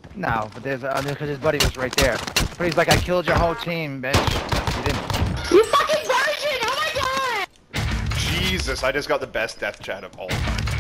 No, but there's because his buddy was right there. But he's like, I killed your whole team, bitch. He didn't. You fucking virgin! Oh my god! Jesus, I just got the best death chat of all time.